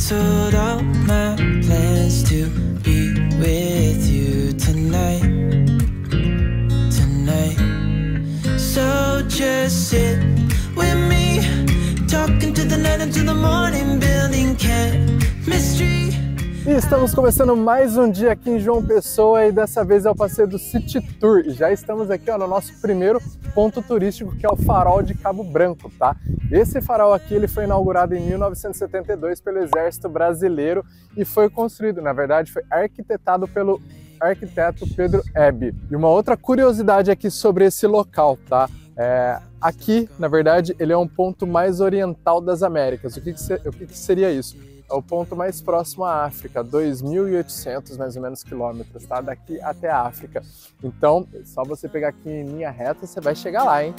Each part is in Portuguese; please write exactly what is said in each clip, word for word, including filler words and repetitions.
canceled all my plans to be with you tonight, tonight. So just sit with me, talking to the night until the morning, building chemistry. E estamos começando mais um dia aqui em João Pessoa e dessa vez é o passeio do City Tour. E já estamos aqui ó, no nosso primeiro ponto turístico, que é o Farol de Cabo Branco, tá? Esse farol aqui ele foi inaugurado em mil novecentos e setenta e dois pelo Exército Brasileiro e foi construído, na verdade, foi arquitetado pelo arquiteto Pedro Eby. E uma outra curiosidade aqui sobre esse local, tá? É, aqui, na verdade, ele é um ponto mais oriental das Américas. O que, que, ser, o que, que seria isso? É o ponto mais próximo à África, dois mil e oitocentos mais ou menos quilômetros, tá? Daqui até a África. Então, só você pegar aqui em linha reta, você vai chegar lá, hein?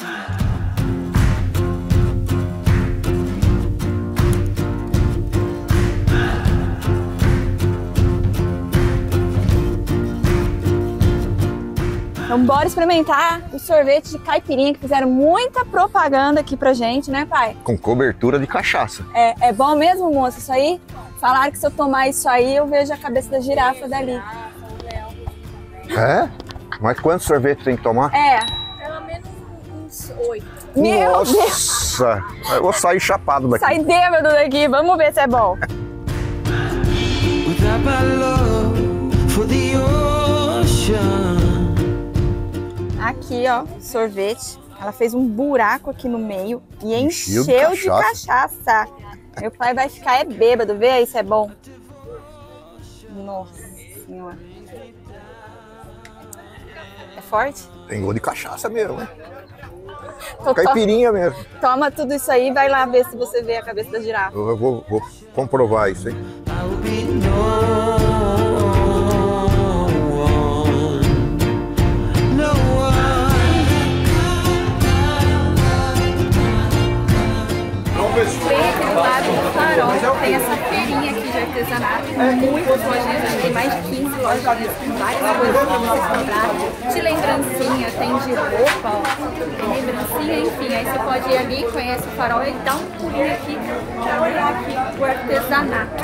Então bora experimentar o sorvete de caipirinha, que fizeram muita propaganda aqui pra gente, né, pai? Com cobertura de cachaça. É, é bom mesmo, moça, isso aí? Falaram que se eu tomar isso aí, eu vejo a cabeça da girafa dali. É? Mas quantos sorvetes tem que tomar? É. Pelo menos uns oito. Meu Nossa! Deus! Eu vou sair chapado daqui. Sai bêbado daqui, vamos ver se é bom. Aqui, ó, sorvete. Ela fez um buraco aqui no meio e encheu, encheu de, cachaça. de cachaça. Meu pai vai ficar é bêbado, vê aí se é bom. Nossa senhora. É forte? Tem gosto de cachaça mesmo, né? Então, caipirinha to mesmo. Toma tudo isso aí e vai lá ver se você vê a cabeça da girafa. Eu vou, vou comprovar isso, hein? Bem aquele lado do farol, tem essa feirinha aqui de artesanato, com muitas lojinhas, acho que tem mais de quinze lojinhas com várias coisas pra você comprar, de lembrancinha, tem de roupa, ó, tem lembrancinha, enfim, aí você pode ir ali, conhece o farol e dá um pulinho aqui pra olhar aqui o artesanato.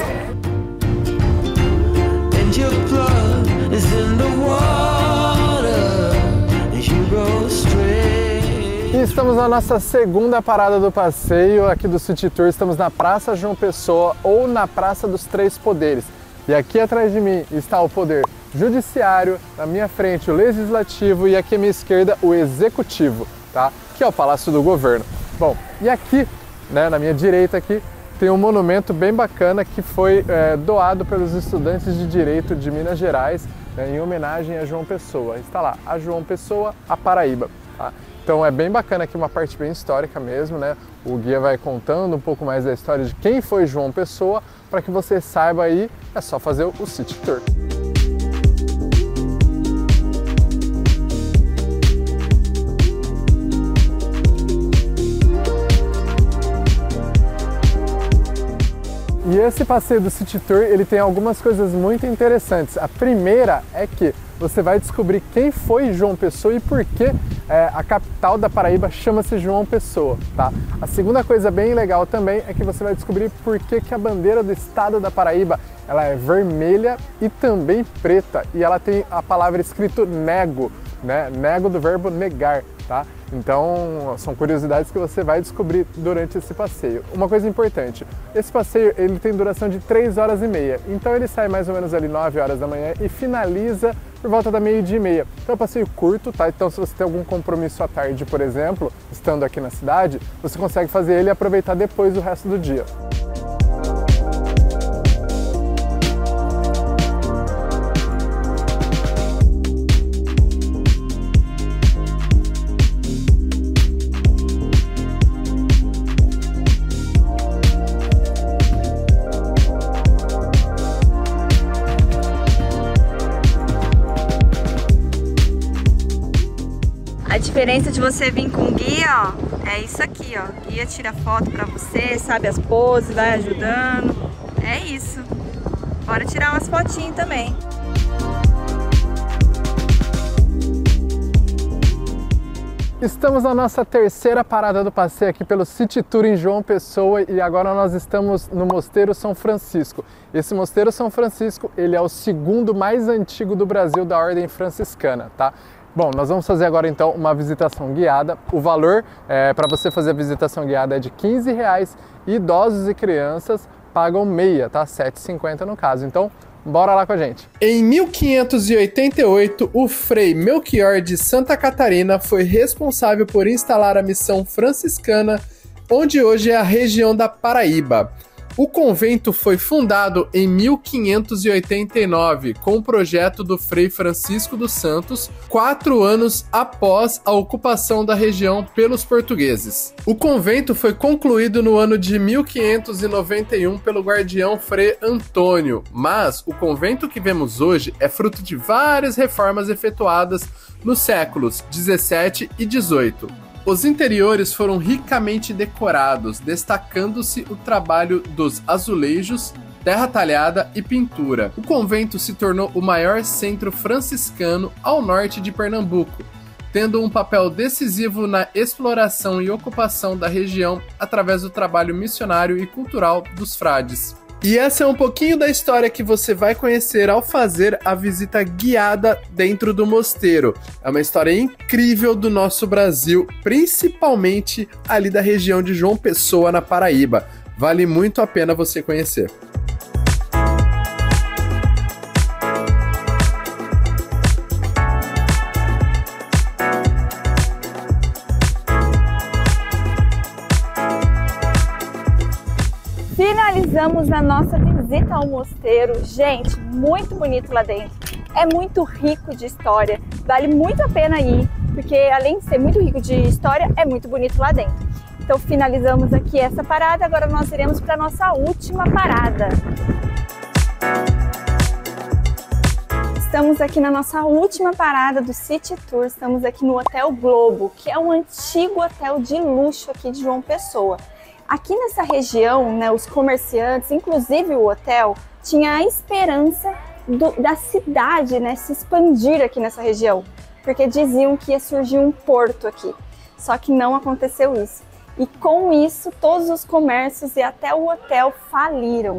And your blood is in the water as you go straight. E estamos na nossa segunda parada do passeio aqui do City Tour. Estamos na Praça João Pessoa ou na Praça dos Três Poderes. E aqui atrás de mim está o poder judiciário, na minha frente o legislativo e aqui à minha esquerda o executivo, tá? Que é o Palácio do Governo. Bom, e aqui, né, na minha direita aqui, tem um monumento bem bacana que foi é, doado pelos estudantes de Direito de Minas Gerais, né, em homenagem a João Pessoa. Está lá, a João Pessoa, a Paraíba, tá? Então é bem bacana aqui, uma parte bem histórica mesmo, né? O guia vai contando um pouco mais da história de quem foi João Pessoa, para que você saiba aí, é só fazer o City Tour. E esse passeio do City Tour, ele tem algumas coisas muito interessantes. A primeira é que você vai descobrir quem foi João Pessoa e por que é, a capital da Paraíba chama-se João Pessoa, tá? A segunda coisa bem legal também é que você vai descobrir por que, que a bandeira do estado da Paraíba ela é vermelha e também preta e ela tem a palavra escrito nego, né? Nego do verbo negar, tá? Então, são curiosidades que você vai descobrir durante esse passeio. Uma coisa importante, esse passeio ele tem duração de três horas e meia, então ele sai mais ou menos ali nove horas da manhã e finaliza por volta da meio-dia e meia. Então é um passeio curto, tá? Então se você tem algum compromisso à tarde, por exemplo, estando aqui na cidade, você consegue fazer ele e aproveitar depois do resto do dia. A diferença de você vir com guia, ó, é isso aqui, ó. Guia tira foto pra você, sabe as poses, vai ajudando. É isso. Bora tirar umas fotinhas também. Estamos na nossa terceira parada do passeio aqui pelo City Tour em João Pessoa e agora nós estamos no Mosteiro São Francisco. Esse Mosteiro São Francisco, ele é o segundo mais antigo do Brasil da Ordem Franciscana, tá? Bom, nós vamos fazer agora então uma visitação guiada. O valor é, para você fazer a visitação guiada é de quinze reais e idosos e crianças pagam meia, tá? sete reais e cinquenta no caso. Então, bora lá com a gente. Em mil quinhentos e oitenta e oito, o Frei Melchior de Santa Catarina foi responsável por instalar a missão franciscana, onde hoje é a região da Paraíba. O convento foi fundado em mil quinhentos e oitenta e nove, com o projeto do Frei Francisco dos Santos, quatro anos após a ocupação da região pelos portugueses. O convento foi concluído no ano de mil quinhentos e noventa e um pelo guardião Frei Antônio, mas o convento que vemos hoje é fruto de várias reformas efetuadas nos séculos dezessete e dezoito. Os interiores foram ricamente decorados, destacando-se o trabalho dos azulejos, terra talhada e pintura. O convento se tornou o maior centro franciscano ao norte de Pernambuco, tendo um papel decisivo na exploração e ocupação da região através do trabalho missionário e cultural dos frades. E essa é um pouquinho da história que você vai conhecer ao fazer a visita guiada dentro do mosteiro. É uma história incrível do nosso Brasil, principalmente ali da região de João Pessoa, na Paraíba. Vale muito a pena você conhecer. Finalizamos a nossa visita ao mosteiro. Gente, muito bonito lá dentro. É muito rico de história. Vale muito a pena ir, porque além de ser muito rico de história, é muito bonito lá dentro. Então finalizamos aqui essa parada, agora nós iremos para a nossa última parada. Estamos aqui na nossa última parada do City Tour, estamos aqui no Hotel Globo, que é um antigo hotel de luxo aqui de João Pessoa. Aqui nessa região, né, os comerciantes, inclusive o hotel, tinha a esperança do, da cidade, né, se expandir aqui nessa região, porque diziam que ia surgir um porto aqui, só que não aconteceu isso. E com isso, todos os comércios e até o hotel faliram.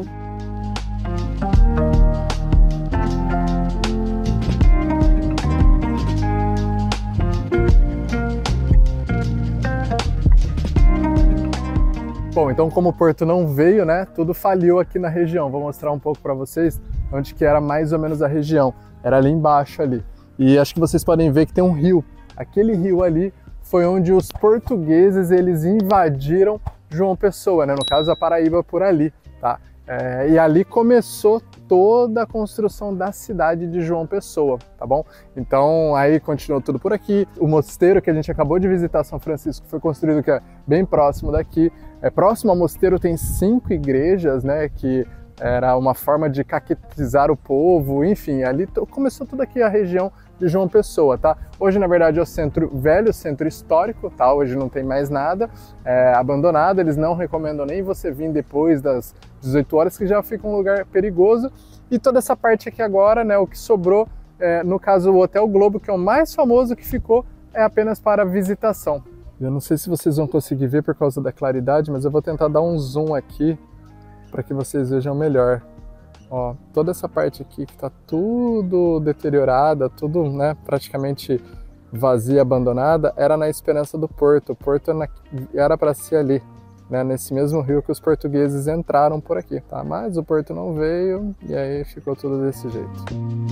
Bom, então como o porto não veio, né, tudo faliu aqui na região. Vou mostrar um pouco para vocês onde que era mais ou menos a região. Era ali embaixo ali. E acho que vocês podem ver que tem um rio. Aquele rio ali foi onde os portugueses eles invadiram João Pessoa, né, no caso a Paraíba por ali, tá? É, e ali começou toda a construção da cidade de João Pessoa, tá bom? Então aí continuou tudo por aqui. O mosteiro que a gente acabou de visitar, São Francisco, foi construído que é bem próximo daqui. É, próximo ao mosteiro tem cinco igrejas, né, que era uma forma de catequizar o povo, enfim, ali começou tudo aqui a região de João Pessoa, tá? Hoje, na verdade, é o centro velho, centro histórico, tá? Hoje não tem mais nada, é abandonado, eles não recomendam nem você vir depois das dezoito horas, que já fica um lugar perigoso. E toda essa parte aqui agora, né, o que sobrou, é, no caso o Hotel Globo, que é o mais famoso que ficou, é apenas para visitação. Eu não sei se vocês vão conseguir ver por causa da claridade, mas eu vou tentar dar um zoom aqui para que vocês vejam melhor. Ó, toda essa parte aqui que está tudo deteriorada, tudo, né, praticamente vazia, abandonada, era na esperança do porto. O porto era para ser ali, né, nesse mesmo rio que os portugueses entraram por aqui, tá? Mas o porto não veio e aí ficou tudo desse jeito.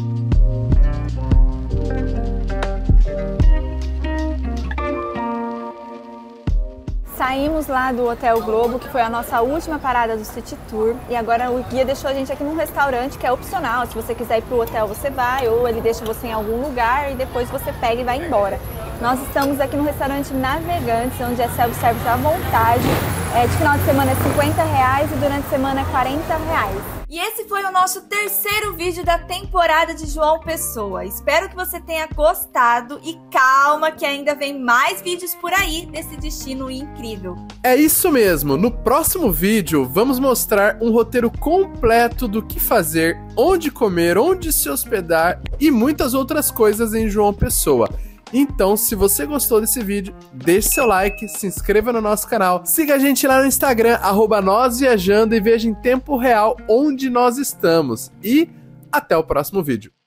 Saímos lá do Hotel Globo, que foi a nossa última parada do City Tour, e agora o guia deixou a gente aqui num restaurante que é opcional. Se você quiser ir pro hotel, você vai, ou ele deixa você em algum lugar e depois você pega e vai embora. Nós estamos aqui no restaurante Navegantes, onde é self-service à vontade. É, de final de semana é cinquenta reais e durante a semana é quarenta reais. E esse foi o nosso terceiro vídeo da temporada de João Pessoa. Espero que você tenha gostado e calma que ainda vem mais vídeos por aí desse destino incrível. É isso mesmo, no próximo vídeo vamos mostrar um roteiro completo do que fazer, onde comer, onde se hospedar e muitas outras coisas em João Pessoa. Então, se você gostou desse vídeo, deixe seu like, se inscreva no nosso canal, siga a gente lá no Instagram, arroba nós viajando, e veja em tempo real onde nós estamos. E até o próximo vídeo.